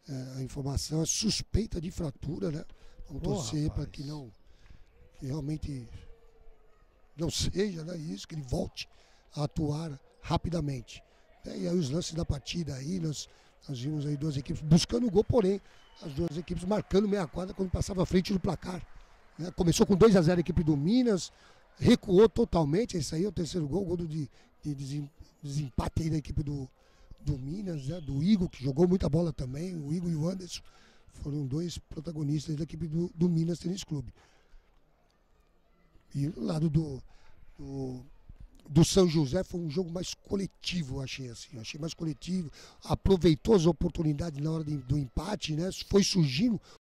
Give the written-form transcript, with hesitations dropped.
a informação é suspeita de fratura, né? Vamos torcer para que não, que realmente não seja, né, isso, que ele volte a atuar rapidamente. E aí os lances da partida aí, nós vimos aí duas equipes buscando o gol, porém as duas equipes marcando meia quadra quando passava à frente do placar. Né? Começou com 2-0 a equipe do Minas, recuou totalmente, esse aí é o terceiro gol, gol de desempate aí da equipe do Minas, né? Do Igor, que jogou muita bola também, o Igor e o Anderson foram dois protagonistas da equipe do Minas Tênis Clube. E do lado do São José foi um jogo mais coletivo, eu achei assim, achei mais coletivo, aproveitou as oportunidades na hora do empate, né? Foi surgindo